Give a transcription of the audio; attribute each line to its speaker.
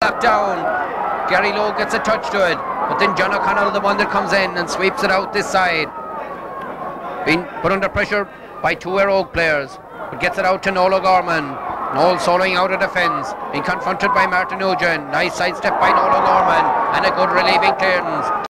Speaker 1: knocked down. Gary Lowe gets a touch to it, but then John O'Connell, the one that comes in and sweeps it out this side. Being put under pressure by two Éire Óg players, but gets it out to Noel O'Gorman. Noel soloing out of defence, being confronted by Martin Nugent. Nice sidestep by Noel O'Gorman, and a good relieving clearance.